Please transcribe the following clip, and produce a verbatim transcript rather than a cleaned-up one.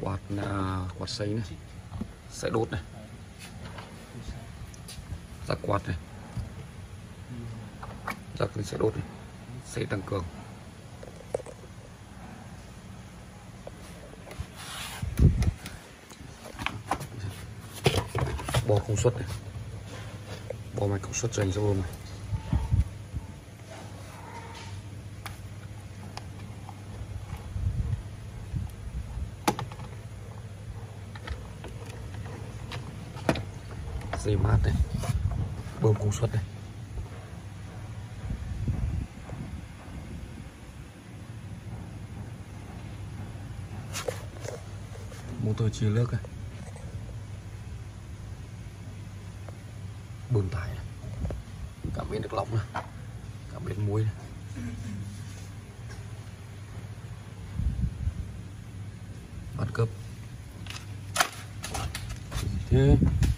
quạt uh, quạt sấy này sẽ đốt này, giặc quạt này, giặc sẽ đốt này, sẽ tăng cường. Bo công suất này, bo mạch công suất dành cho bơm này. Dây mát này, bơm công suất này. Motor chia nước này, bơm tải này, cảm biến nước lọc này, cảm biến muối này. Bắt cấp thế